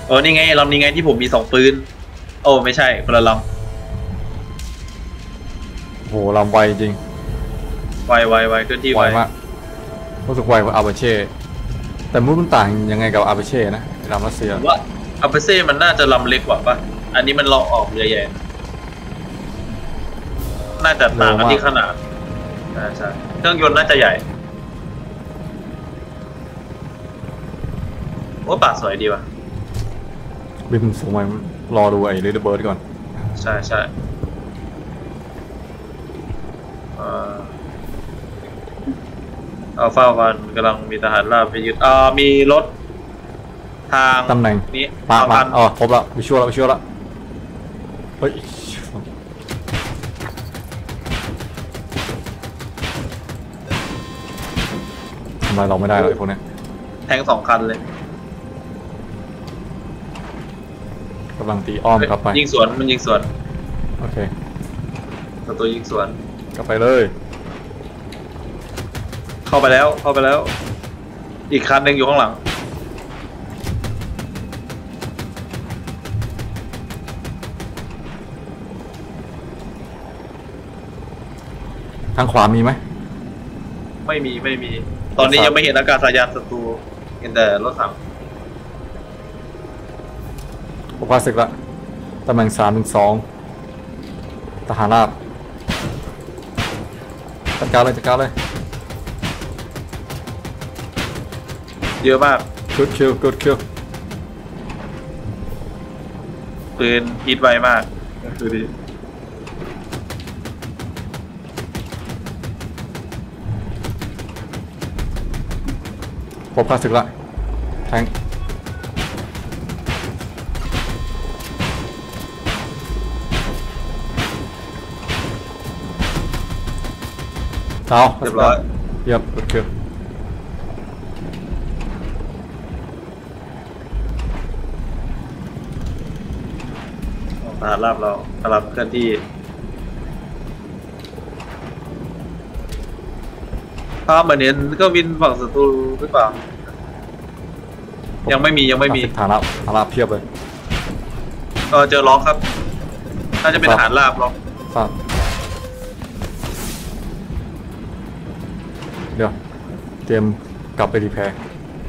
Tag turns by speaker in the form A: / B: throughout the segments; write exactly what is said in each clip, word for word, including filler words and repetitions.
A: โอ้นี่ไงลำนี้ไงที่ผมมีสองปืนโอ้ไม่ใช่คนละล
B: โหลำไวจริง
A: ำไวไวไวเคลื่อนที่
B: ไวมากรู้สึกไวกว่าอาเบเช่แต่มุ้มันต่างยังไงกับอาเบเช่นะลำรัสเซีย
A: ว่าอาเปเซ่มันน่าจะลำเล็กกว่าปะอันนี้มันลองออกเรือใหญ่น่าจะต่างกันที่ขนาดใช่ใช่เครื่องยนต์น่าจะใหญ่โอ้ป่าสวยดีว่ะ
B: บินสูงไปรอดูไอ้เรดเบิร์ดก่อน
A: ใช่ใช่อัลฟาวันกำลังมีทหารราบไปยึดอ่ามีรถทาง
B: ตำแหน่ง
A: นี้
B: มามาอ๋อครบแล้ววิชวลแล้ววิชวลแล้วเฮ้ยทำไรเราไม่ได้เลยพวกนี้
A: แทงสองคันเลย
B: กำลังตีอ้อมกลับไป
A: ยิงสวนมันยิงสวน
B: โอเค
A: ตัวตัวยิงสวน
B: กลับไปเลย
A: เข้าไปแล้วเข้าไปแล้วอีกคันหนึ่งอยู่ข้างหลัง
B: ทางขวามีไหม
A: ไม่มีไม่มีตอนนี้ยังไม่เห็นอากาศยานศัตรูเห็นแต่รถถัง
B: ผมว่าศึกละตำแหน่งสามถึงสองทหารราบจัดการเลยจัดการเลย
A: เยอะมาก
B: good kill good kill
A: ปืนฮิตไวมากดูดิ
B: พบค่าศึกละแทงเอา
A: เรียบร้อย
B: เยี่ยมgood kill
A: ทหารราบเรากำลังเคลื่อนที่ภาพเหมือนเห็นก็วินฝั่งศัตรูหรือเปล่ายังไม่มียังไม่มี
B: ฐานราบฐานราบเพียบเลย
A: ก็เจอล็อกครับน่าจะเป็นทหารราบล็อก
B: ครับเดี๋ยวเตรียมกลับไปรีแพร์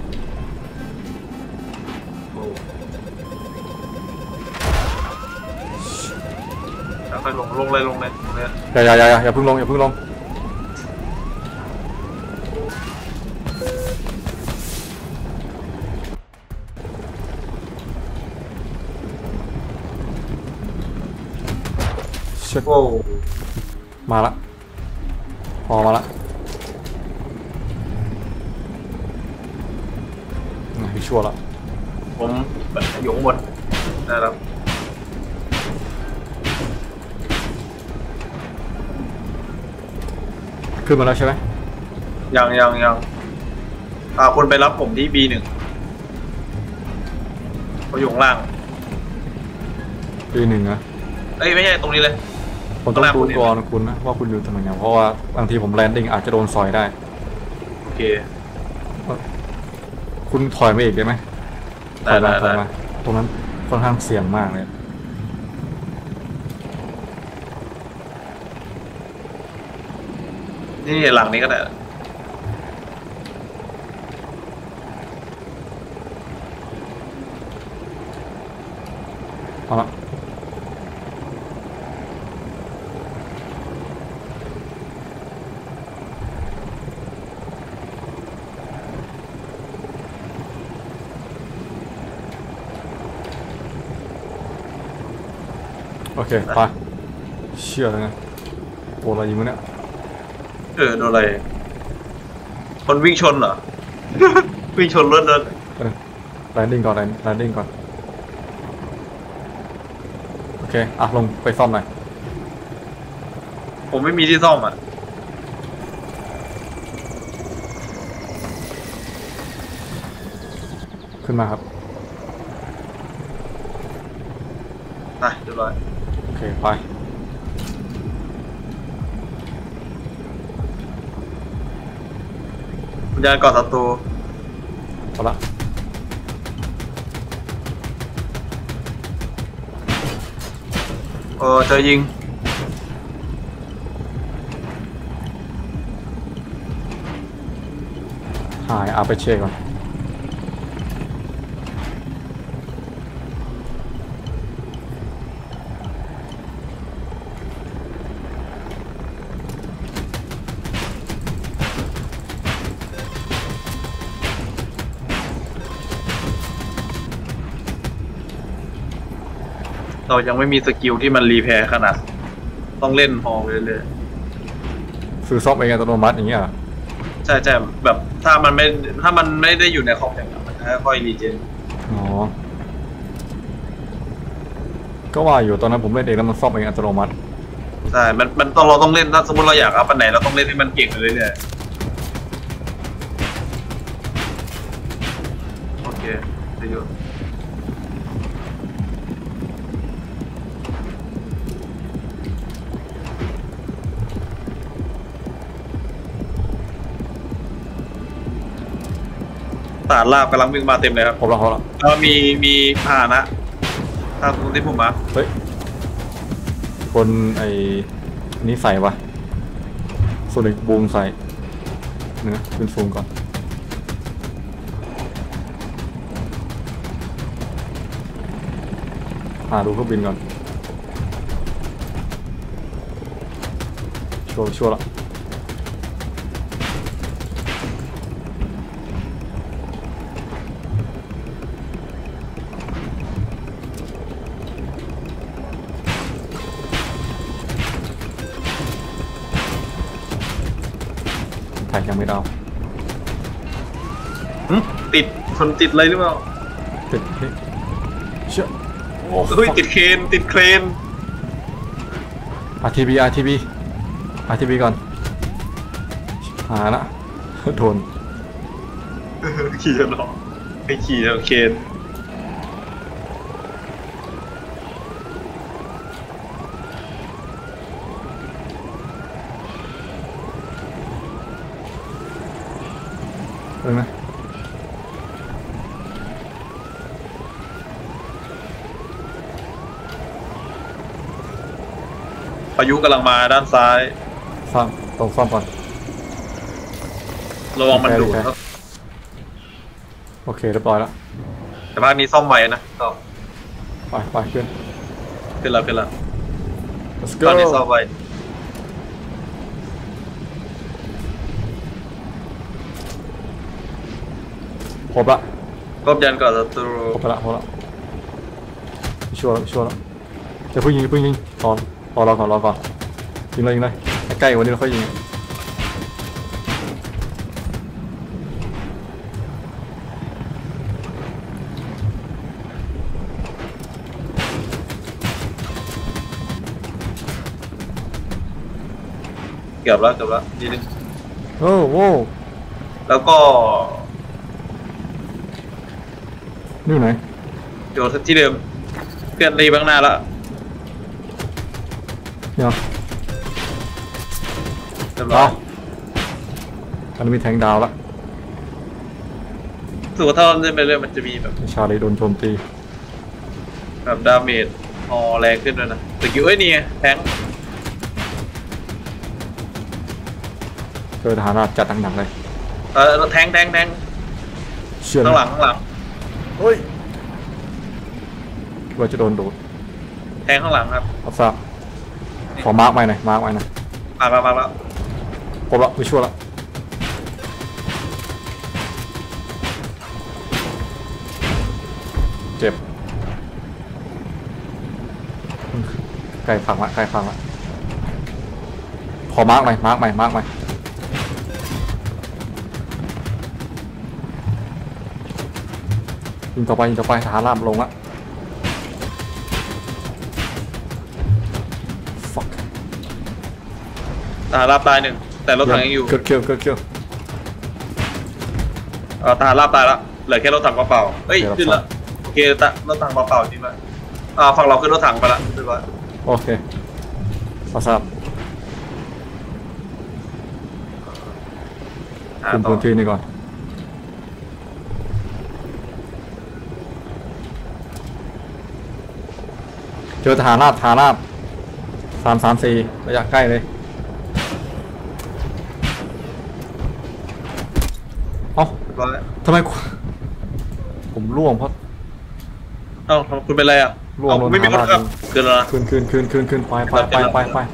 A: ค่อยลงลงเลยลงเลยลงเลย
B: อย่าอย่าอย่าอย่าเพิ่งลงอย่าเพิ่งลงเช็คมาละพอมาละพี่ชั่วละ
A: ผมอยู่ข้างบนได้แล้ว
B: ขึ้นมาแล้วใช่ไหม
A: ยังยังยังพาคนไปรับผมที่ บี หนึ่งเขาอยู่ข้างล่าง
B: บี หนึ่งนะ
A: เอ้ยไม่ใช่ตรงนี้เลย
B: ผมต้องดูก่อนคุณนะว่าคุณอยู่ตำแหน่งไหนเพราะว่าบางทีผมแลนดิ้งอาจจะโดนซอยได้
A: โอเค
B: คุณถอยมาอีกได้ไหม
A: ได้ได้ได้
B: ตรงนั้นค่อนข้างเสี่ยงมากเลย
A: นี่หลังนี้ก็ได้
B: เอาละโอเคไปเชื่อเลยนะโอ้อะไรยิงวะเนี่ย
A: เออโดนอะไรคนวิ่งชนเหรอ วิ่งชนรถรถ
B: แลนดิ้งก่อนแลนดิ้งก่อนโอเคอ่ะลงไปซ่อมหน่อย
A: ผมไม่มีที่ซ่อมอ่ะ
B: ขึ้นมาครับ
A: ไปเรียบร้อย
B: โอเคไป
A: คุณยายก่อศัตรู
B: เอาละ
A: เออเจอยิง
B: หายอาไปเช็คก่อน
A: เรายังไม่มีสกิลที่มันรีแพร์ขนาดต้องเล่นฮอลเลยเลย
B: ซื้อซอฟต์เองอัตโนมัติอย่างเงี้ยเหรอ
A: ใช่ใช่แบบถ้ามันไม่ถ้ามันไม่ได้อยู่ในคอมแพคมันจะค่อยรีเจน
B: อ๋อก็ว่าอยู่ตอนนั้นผมเล่นเองแล้วมันซอฟต์เองอัตโนมัติ
A: ใช่มันมันต้องเราต้องเล่นถ้าสมมติเราอยากอัพอันไหนเราต้องเล่นให้มันเก่งเลยเนี่ยโอเคจะอยู่ตาดลาบกำลังวิ่งมาเต็มเลยครับ
B: ครบแล้วครบแล้ว
A: แล้วมีมีพาหนะถ้าตรงที่ผมมา
B: เฮ้ยคนไอ้นี่ใส่ปะโซนิกบูมใส่เนื้อขึ้นซูมก่อนหาดูเครื่องบินก่อนชัวร์ชัวร์ละถ่ายยังไม่ได้
A: หึติดคนติดอะไรหรือเปล่า
B: ติดเฮ้ยเชื่อโอ้
A: เฮ้ยติดเครนติดเครน
B: อาร์ทีบีอาร์ทีบีอาร์ทีบีก่อนหาละโดน
A: ขี่จะหรอไอ้ขี่จะเครน
B: เออนะ
A: พายุกำลังมาด้านซ้าย
B: ซ่อมตรงซ่อมก่อน
A: ระวังมันดูดครับ
B: โอเคเรียบร้อยแล้ว
A: แต่ภาคนี้ซ่อมไว้นะก็
B: ไปไปขึ้น
A: ขึ้นแล้วขึ้นแล้ว
B: let's
A: ตอนนี้
B: go
A: ซ่อมไว้
B: ครบละ
A: กบยันก่อนศัตรู
B: ครบไปละครบละไม่ชัวร์แล้วไม่ชัวร์แล้วจะเพิ่งยิงอย่าเพิ่งยิงรอรอรอก่อนรอก่อนยิงเลยยิงเลยใกล้ๆวันนี้เราค่อยยิง
A: เกือบแล้วเกือบแล้วนิดนึง
B: โอ้โห
A: แล้วก็
B: นี่อยู่ไหน
A: อยู่ที่เดิมเพื่อนรีบ้างหน้าแล้ว
B: เนี่ย
A: เรียบร้อ
B: เอา
A: ย
B: อันนี้มีแทงดาวละ
A: รู้สึกว่าถ้าเราเล่นไปเรื่อยมันจะมีแบบ
B: ชาลีโดนโจมตี
A: แบบดาเมจฮอแรงขึ้นด้วยนะแต่กิ้วเอ้ยนี่ไงแทง
B: เจอทหารราชจัดหนักๆเลย
A: เออแทงแทงแทง
B: เชื่อ
A: ข้างหลังข้างหลัง
B: เฮ้ยว่าจะโดนดูด
A: แทงข้างหลังครับ
B: รับทราบขอมาร์กไว้หน่อยมาร์กไว้หน่อย
A: มามามาแล้ว
B: ครบละไม่ชั่วละเจ็บใกล้พังละใกล้พังละขอมาร์กใหม่มาร์กใหม่มาร์กใหม่ยิงต่อไปยิงต่อไปทหารราบลงละ fuck
A: ทหารราบตายหนึ่งแต่รถถังยังอยู่
B: เกิดเกี่ยวเกิดเกี่ยว
A: เออทหารราบตายแล้วเหลือแค่รถถังเปล่าๆเฮ้ย
B: เดี๋ยว
A: ขึ้นละโอเคตะรถถังเปล่าๆจริงไหมอ่าฝั่งเราขึ้นรถถังไปละเรียบร้อย
B: โอเครับทราบ
A: หา
B: คุม
A: ต่อ
B: พื้นที่นี่ก่อนเจอทหารราบทหารราบสามสามสี่ระยะใกล้เลยเอ้า
A: ร้อย
B: ทำไมกูผมร่วงเพราะ
A: เอ้าคุณเป็นไรอ่ะ
B: ร่วง
A: เอ้า
B: โดน
A: ไม่มีคน
B: หา
A: ขับ
B: ลาด
A: เกินแล้วนะ
B: คืนคืนคืนคืนคืนไปไปไปไปไปไป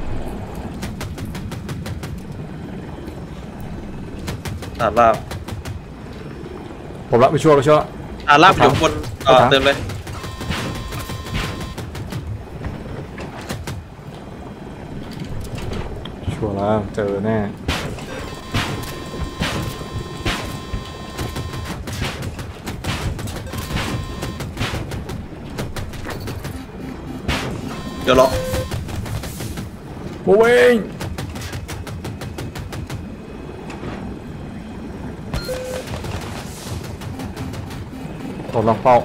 A: ฐานลาบ
B: ผมละไปช่วยไปช่วยละ
A: ฐานลาบอยู่บนเออ
B: ถัง
A: เติมเลย
B: ชัวร์แล้วเจอแน่
A: เดี๋ยวล็อก
B: โมเวงตดลองเป้า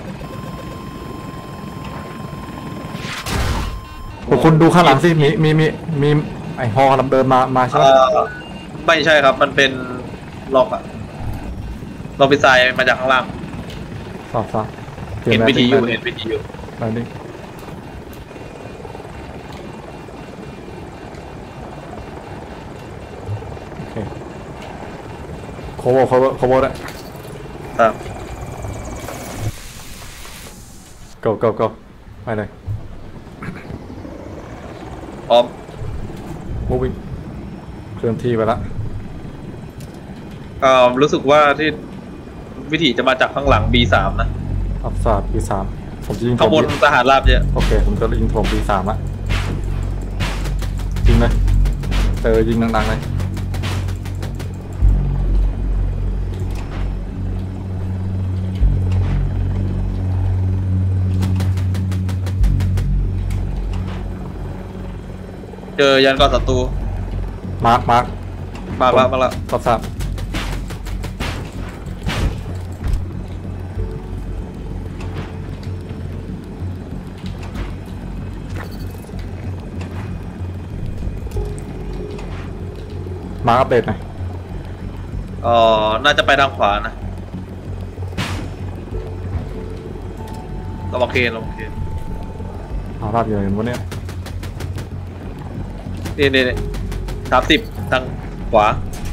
B: คุณดูข้างหลังสิมีมีมีมีไอฮอกำลังเดินมามาใช่ไหม
A: เอ่อไม่ใช่ครับมันเป็นล็อกอะเราไปทรายมาจากข้างล่าง
B: สอบสอบ
A: เห็นวิธีอยู่เห็นวิธีอยู่
B: ไปดิโอเคโคโวโคโวโคโวได้
A: ครับ
B: go go go ไปเลย
A: พร้อม
B: moving เคลื่อนที่ไปละ
A: เอ่อรู้สึกว่าที่วิธีจะมาจากข้างหลัง บี สาม นะ
B: อัพซาด บี สามผมจะยิง
A: ข้างบน
B: ถม
A: ทหารราบเยอะ
B: โอเคผมจะยิงถม บี สามละยิงเลยเจอยิงดังๆเลย
A: เจอยันก่อนศัตรู
B: มาร์คมาร์ค
A: มาละมาละ
B: รับทราบมาร์คอัปเดตหน่อย
A: เอ่อน่าจะไปทางขวานะระวังเคนระวังเคน
B: เอาราบอยู่ไหนวะเนี่ย
A: นี่นี่นี่สามสิบทางขวา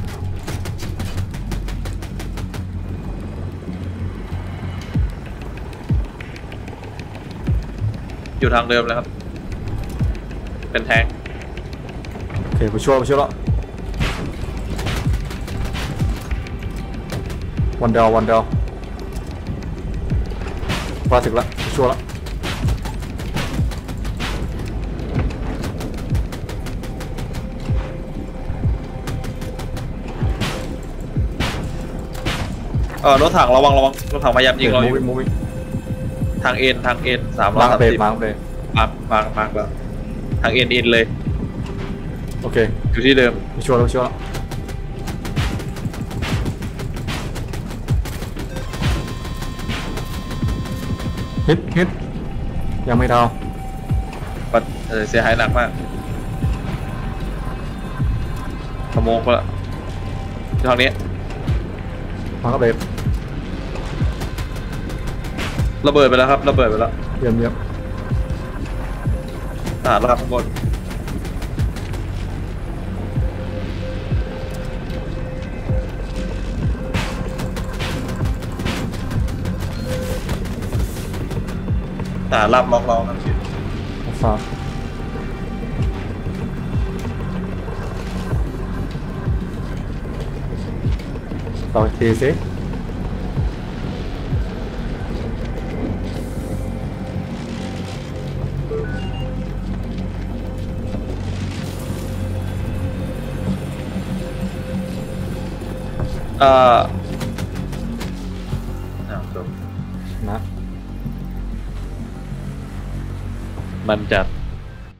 A: อยู่ทางเดิมเลยครับ เป็นแทง
B: โอเคไปช่วยไปช่วยแล้ววันเดียววันเดียวมาถึงแล้วไปช่วยแล้ว
A: เออรถถังระวังระวังรถถังพยายามยิงเราอยู่
B: มูวี่มูวี่
A: ทางเอ็นทางเอ็นสามร้อ
B: มาย ร์ค
A: สา
B: อั
A: ม
B: ปเดต
A: สิบ
B: มาร์คอัปเดต
A: มามามาแล้วทางเอ็นเอ็นเลย
B: โอเค
A: อยู่ที่เดิม
B: ไปช่วยแล้วไปช่วยแล้วฮิตฮิตยังไม่ดาว
A: ปัดเอ่อเสียหายหนักมากขโมงไปละทางนี้
B: มาร์คอัปเดต
A: ระเบิดไปแล้วครับระเบิดไปแล้ว
B: เยี่ยมเยี่ยม
A: ทหารราบข้างบนทหารราบล็อกเราครับ
B: ฝากต่ออีกทีสิ
A: เอ่ออ้าวจบ
B: นะ
A: มันจัด